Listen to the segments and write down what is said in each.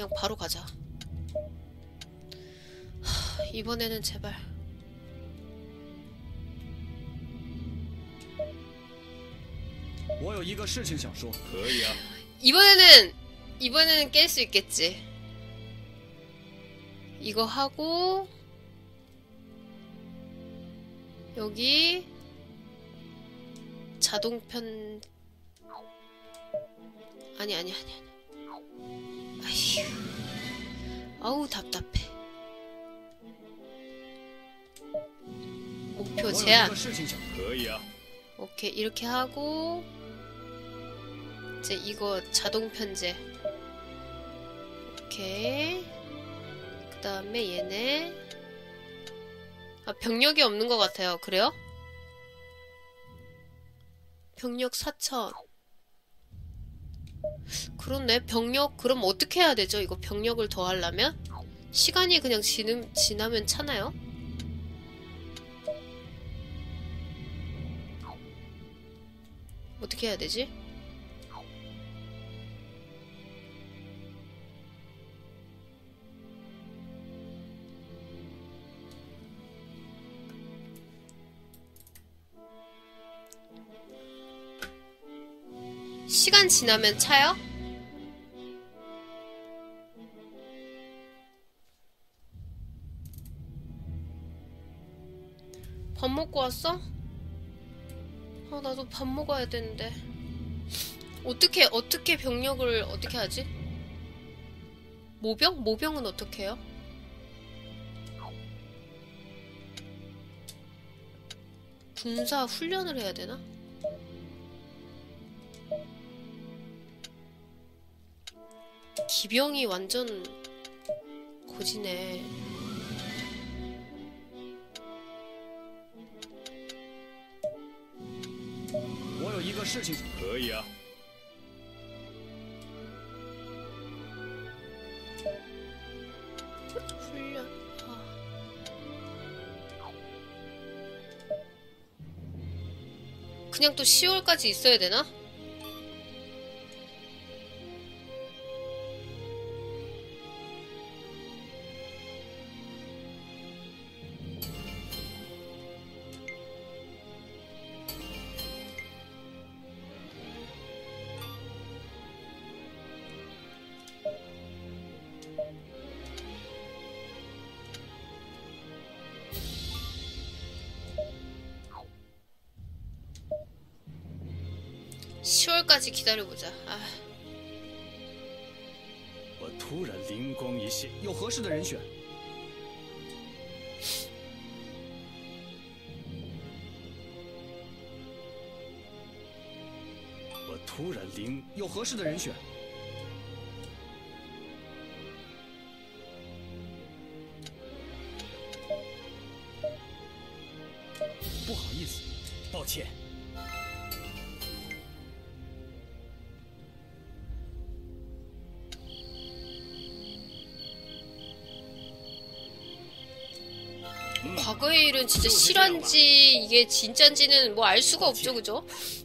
그냥 바로 가자. 이번에는 제발. 我有一个事情想说。可以啊。 이번에는 깰 수 있겠지. 이거 하고 여기 자동편 아니 아휴 아우 답답해. 목표 제한. 오케이 이렇게 하고 이제 이거 자동 편제. 오케이. 그 다음에 얘네. 아 병력이 없는 것 같아요. 그래요? 병력 4,000. 그렇네. 병력 그럼 어떻게 해야 되죠? 이거 병력을 더 하려면? 시간이 그냥 지나면 차나요? 어떻게 해야 되지? 시간 지나면 차요? 밥 먹고 왔어? 아 나도 밥 먹어야 되는데 어떻게 병력을 어떻게 하지? 모병? 모병은 어떻게 해요? 군사 훈련을 해야 되나? 기병이 완전 고지네. 훈련. 그냥 또 10월까지 있어야 되나? 까지 기다려보자. 아. 我突然灵光一现，有合适的人选。我突然有合适的人选。不好意思，抱歉。 과거의 일은 진짜 실화인지 이게 진짜인지는 뭐 알 수가 없죠, 그죠?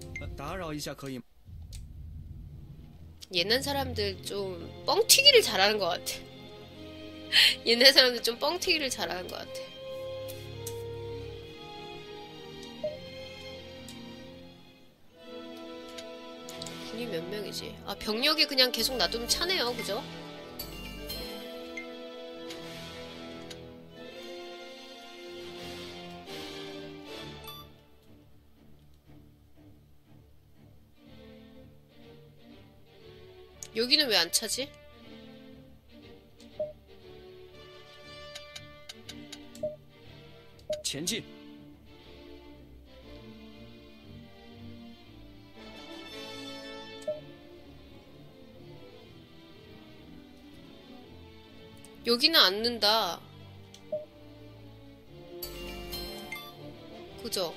옛날 사람들 좀 뻥튀기를 잘하는 것 같아. 옛날 사람들 좀 뻥튀기를 잘하는 것 같아. 군이 몇 명이지? 아 병력이 그냥 계속 놔두면 차네요, 그죠? 여기는 왜 안 차지? 전진. 여기는 안 는다. 그죠?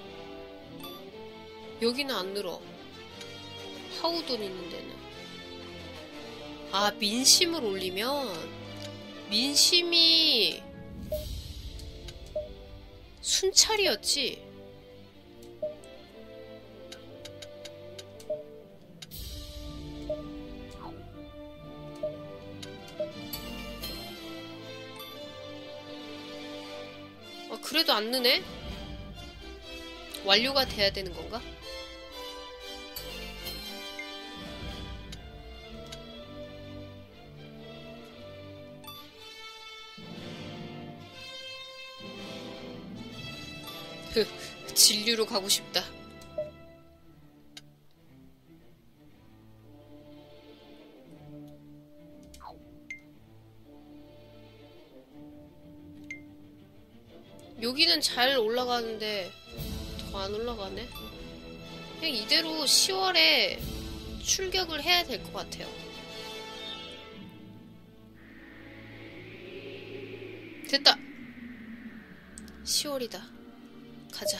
여기는 안 늘어. 하우돈 있는 데는. 아, 민심을 올리면 민심이 순찰이었지. 그래도 안 느네? 완료가 돼야 되는 건가? 진류로 가고 싶다. 여기는 잘 올라가는데 더 안 올라가네. 그냥 이대로 10월에 출격을 해야 될 것 같아요. 됐다. 10월이다. 가자.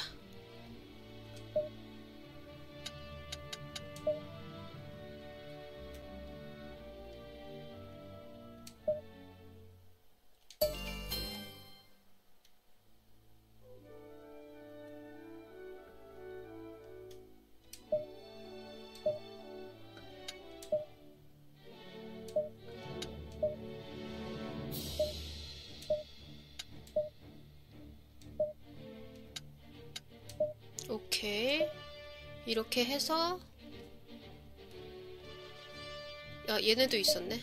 오케이. 이렇게 해서 야, 얘네도 있었네.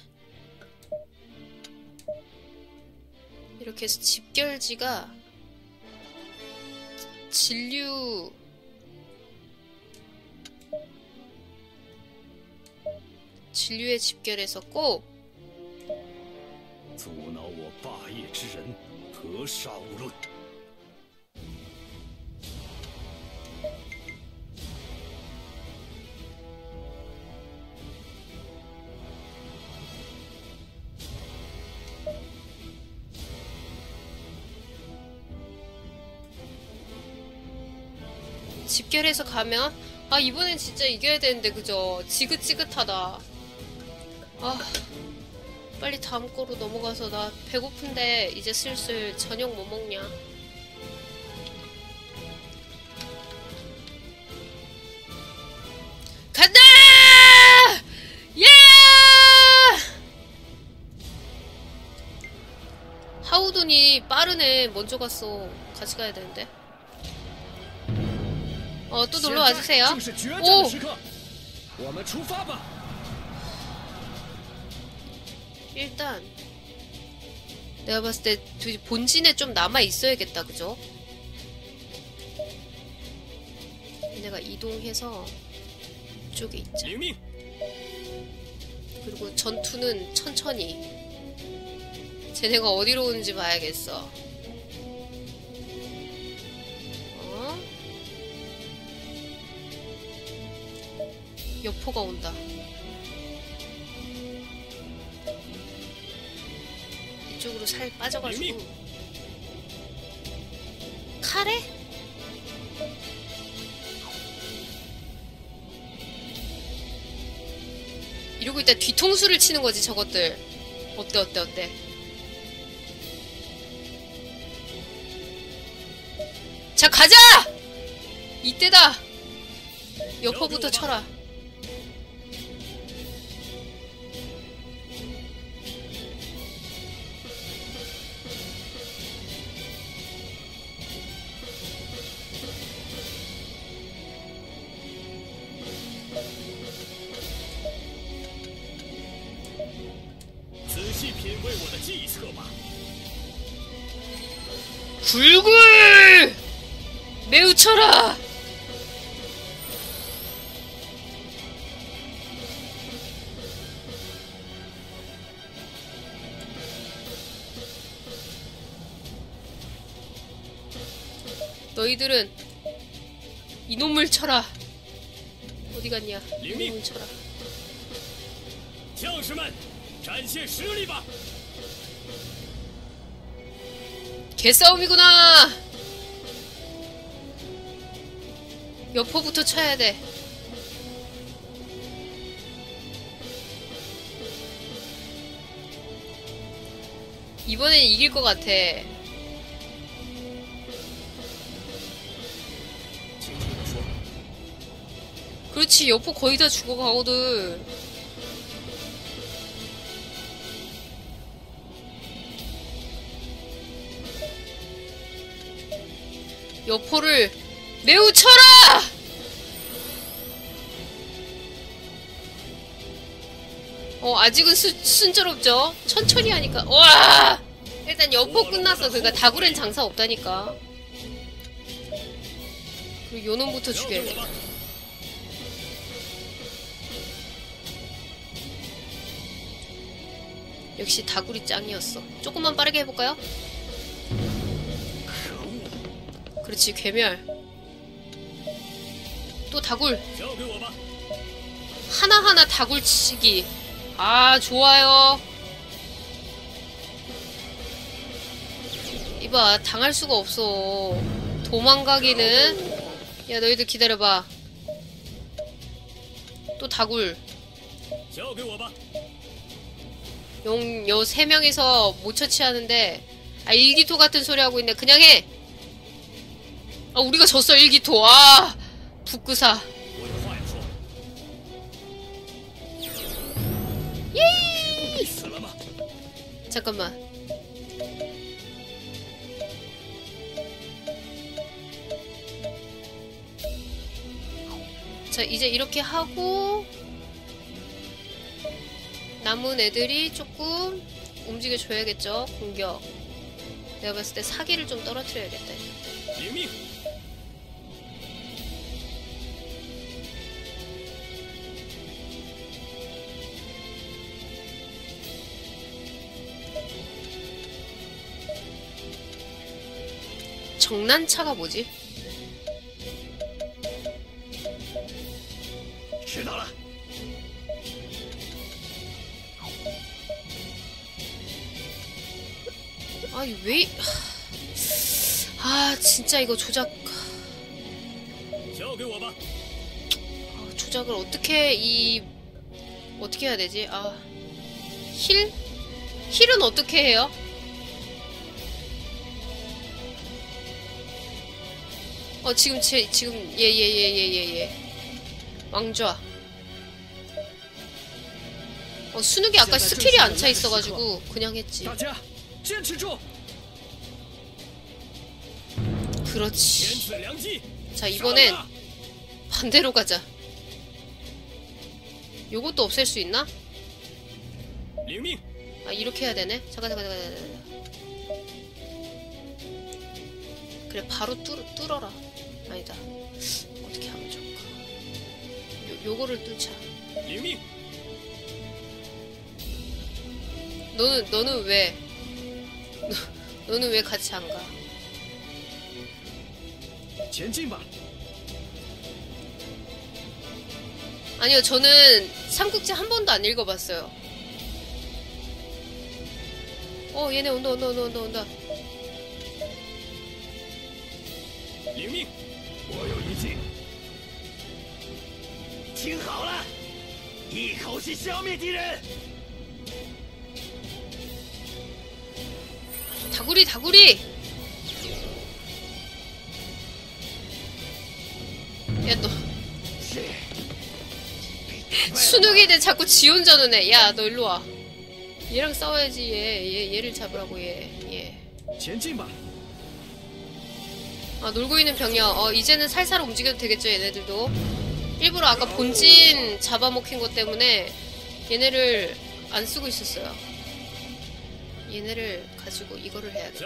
이렇게 해서 집결지가 진류에 집결해서 꼭 阻挠我霸业之人，何杀无论。 집결해서 가면 아 이번엔 진짜 이겨야 되는데 그죠? 지긋지긋하다. 아 빨리 다음 거로 넘어가서 나 배고픈데 이제 슬슬 저녁 뭐 먹냐. 간다! 예! 하우돈이 빠르네. 먼저 갔어. 같이 가야 되는데. 또 놀러 와주세요. 오! 일단 내가 봤을 때 본진에 좀 남아 있어야겠다, 그죠? 얘네가 이동해서 이쪽에 있자. 그리고 전투는 천천히. 쟤네가 어디로 오는지 봐야겠어. 여포가 온다. 이쪽으로 살 빠져가지고. 카레? 이러고 있다 뒤통수를 치는 거지 저것들. 어때? 자 가자! 이때다! 여포부터 쳐라. 불굴! 매우 쳐라! 너희들은 이놈을 쳐라. 어디 갔냐? 이놈을 쳐라. 개싸움이구나. 여포부터 쳐야 돼. 이번엔 이길 것 같아. 그렇지, 여포 거의 다 죽어가거든. 여포를 매우 쳐라! 아직은 순조롭죠? 천천히 하니까. 와! 일단 여포 끝났어. 그러니까 다구렌 장사 없다니까. 그리고 요놈부터 죽여야겠다. 역시 다구리 짱이었어. 조금만 빠르게 해볼까요? 그렇지, 괴멸. 또 다굴. 하나하나 다굴 치기. 아, 좋아요. 이봐, 당할 수가 없어. 도망가기는. 야, 너희들 기다려봐. 또 다굴. 요 3명이서 못 처치하는데. 아, 일기토 같은 소리 하고 있네. 그냥 해! 아, 우리가 졌어, 일기토. 아, 북구사. 예이! 잠깐만. 자, 이제 이렇게 하고 남은 애들이 조금 움직여줘야겠죠. 공격. 내가 봤을 때 사기를 좀 떨어뜨려야겠다. 정난차가 뭐지? 아이 왜? 아 진짜 이거 조작. 조작을 어떻게 어떻게 해야 되지? 아 힐은 어떻게 해요? 지금 예. 왕좌. 수능이 아까 스킬이 안 차 있어가지고 그냥 했지. 그렇지. 자, 이번엔 반대로 가자. 요것도 없앨 수 있나? 아, 이렇게 해야 되네. 잠깐. 그래, 바로 뚫어라. 아니다. 어떻게 하면 좋을까? 요거를 뚫자. 너는 왜? 너는 왜 같이 안 가? 아니요, 저는 삼국지 한 번도 안 읽어봤어요. 얘네 온다. 다구리! 야, 너. 순욱이들 자꾸 지 혼자 노네. 야, 너 일로 와. 얘랑 싸워야지, 얘를 잡으라고, 얘. 아, 놀고 있는 병력. 이제는 살살 움직여도 되겠죠, 얘네들도. 일부러 아까 본진 잡아먹힌 것 때문에 얘네를 안 쓰고 있었어요. 얘네를 가지고 이거를 해야겠다.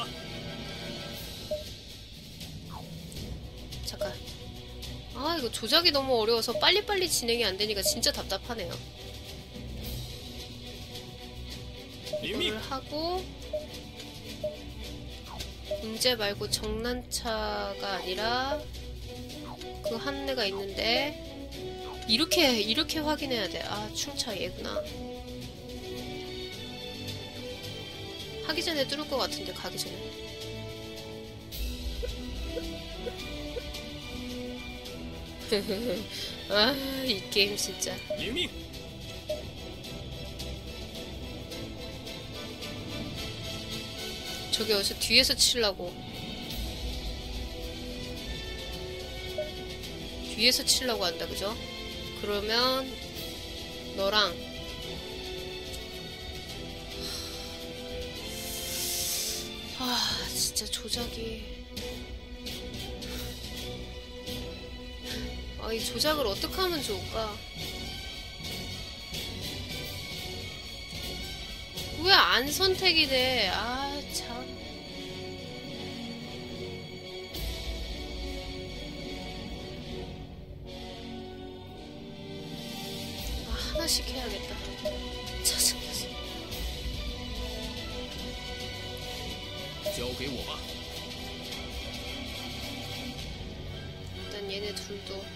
잠깐. 아, 이거 조작이 너무 어려워서 빨리빨리 진행이 안 되니까 진짜 답답하네요. 이거를 하고 문제 말고 정난차가 아니라 그 한 애가 있는데 이렇게 확인해야 돼. 아, 충차 얘구나. 하기 전에 뚫을 것 같은데 가기 전에. 아, 이 게임 진짜. 저기 어디서 뒤에서 치려고. 뒤에서 치려고 한다, 그죠? 그러면 너랑 진짜 조작이. 이 조작을 어떻게 하면 좋을까? 왜 안 선택이 돼? 아, 참. 하나씩 해야겠다. 짜증나서. 交给我吧。 일단 얘네 둘도.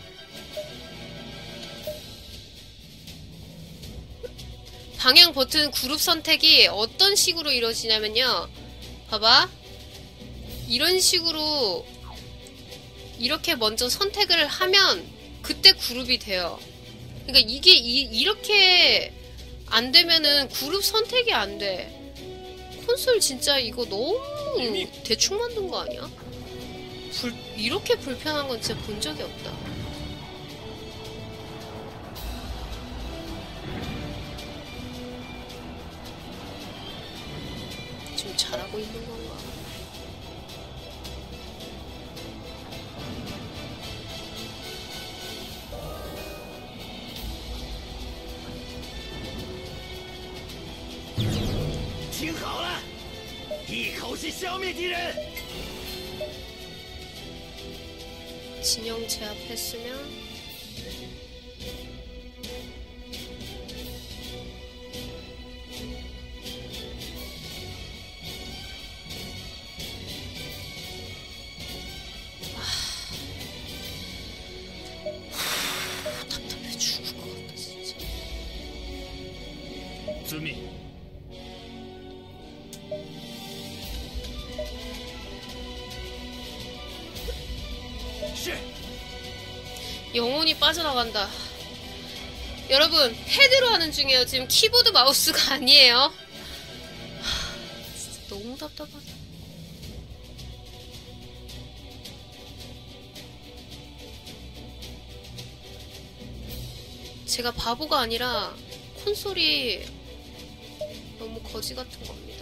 방향 버튼 그룹 선택이 어떤 식으로 이루어지냐면요. 봐봐. 이런 식으로 이렇게 먼저 선택을 하면 그때 그룹이 돼요. 그러니까 이게 이렇게 안 되면은 그룹 선택이 안 돼. 콘솔 진짜 이거 너무 대충 만든 거 아니야? 이렇게 불편한 건 진짜 본 적이 없다. 지금 잘하고 있는 건가? 听好了，一口气消灭敌人。 진영 제압했으면 답답해 죽을 것 같다 진짜. 遵命。 是。 영혼이 빠져나간다. 여러분 패드로 하는 중이에요. 지금 키보드 마우스가 아니에요. 진짜 너무 답답하다. 제가 바보가 아니라 콘솔이 너무 거지 같은 겁니다.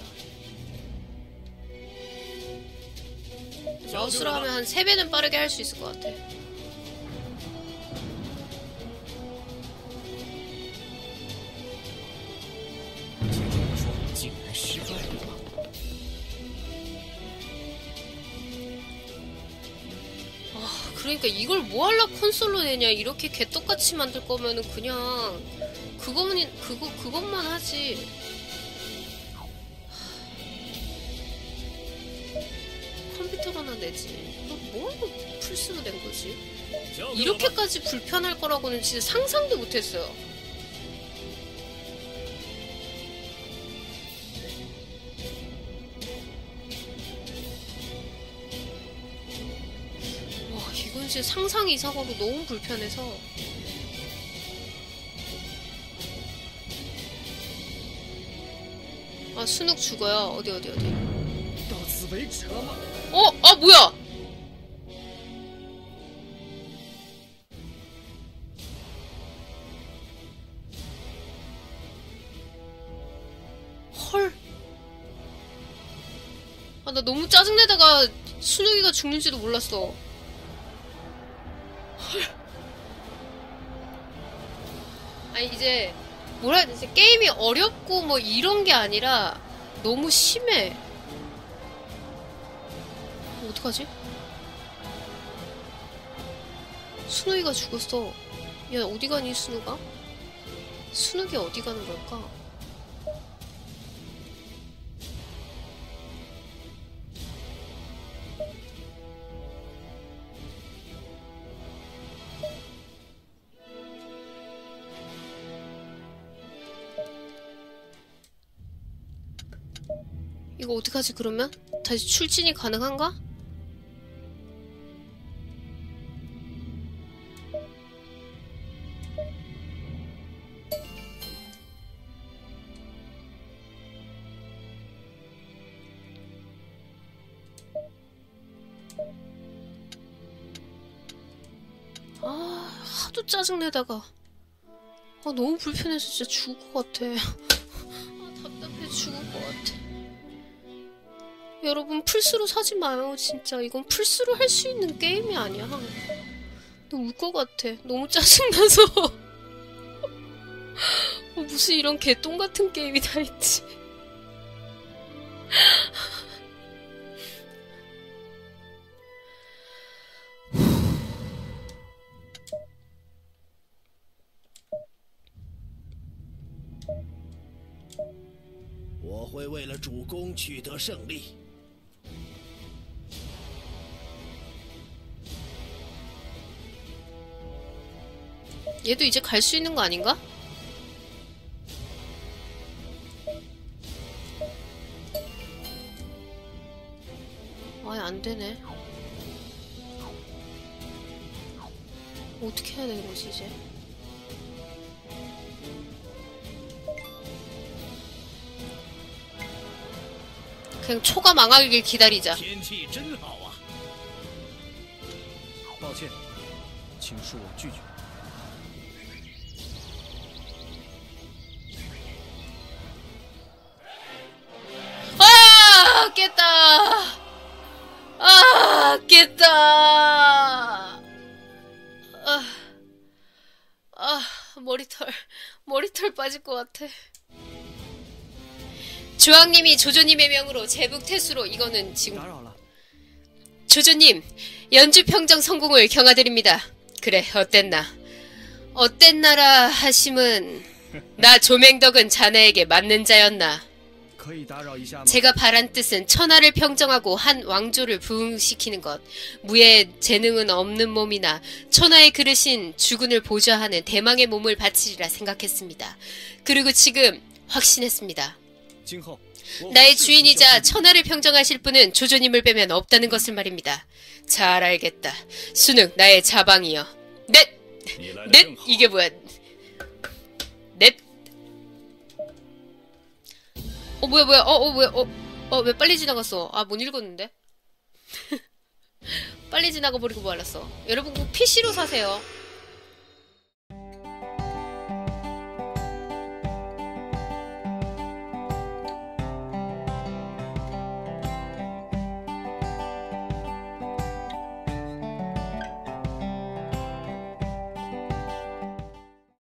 마우스로 하면 한 3배는 빠르게 할 수 있을 것 같아. 그러니까 이걸 뭐 하려 콘솔로 내냐. 이렇게 개떡같이 만들 거면은 그냥 그것만 하지. 컴퓨터로나 내지. 뭐 플스로 낸 거지? 이렇게까지 불편할 거라고는 진짜 상상도 못했어요. 이건 진짜 상상 이상으로 너무 불편해서. 아, 순욱 죽어요. 어디. 아, 뭐야! 헐. 아, 나 너무 짜증내다가 순욱이가 죽는지도 몰랐어. 아니 이제 뭐라 해야 되지? 게임이 어렵고 뭐 이런 게 아니라 너무 심해. 어떡하지? 순욱이가 죽었어. 야, 어디 가니 순욱아? 순욱이 어디 가는 걸까? 이거 어떡하지 그러면? 다시 출진이 가능한가? 아, 하도 짜증내다가 너무 불편해서 진짜 죽을 것 같아. 답답해 죽을 것 같아. 여러분 플스로 사지 마요. 진짜 이건 플스로 할 수 있는 게임이 아니야. 나 울 것 같아. 너무 짜증나서. 무슨 이런 개똥 같은 게임이 다 있지. 我会为了主公取得胜利。 얘도 이제 갈 수 있는 거 아닌가? 아예 안 되네. 어떻게 해야 되는 거지 이제? 그냥 초가 망하길 기다리자. 天气真好啊！ 抱歉，请恕我拒绝。 아! 깼다! 아! 깼다! 머리털 빠질 것 같아. 조왕님이 조조님의 명으로 제북태수로 이거는 지금 조조님 연주 평정 성공을 경하드립니다. 그래 어땠나? 어땠나라 하심은 나 조맹덕은 자네에게 맞는 자였나? 제가 바란 뜻은 천하를 평정하고 한 왕조를 부흥시키는 것. 무예 재능은 없는 몸이나 천하의 그릇인 주군을 보좌하는 대망의 몸을 바치리라 생각했습니다. 그리고 지금 확신했습니다. 나의 주인이자 천하를 평정하실 분은 조조님을 빼면 없다는 것을 말입니다. 잘 알겠다. 순욱 나의 자방이여. 넷! 이게 뭐야? 넷! 뭐야. 왜 빨리 지나갔어? 아, 못 읽었는데? 빨리 지나가 버리고 말았어. 여러분, 꼭 PC로 사세요.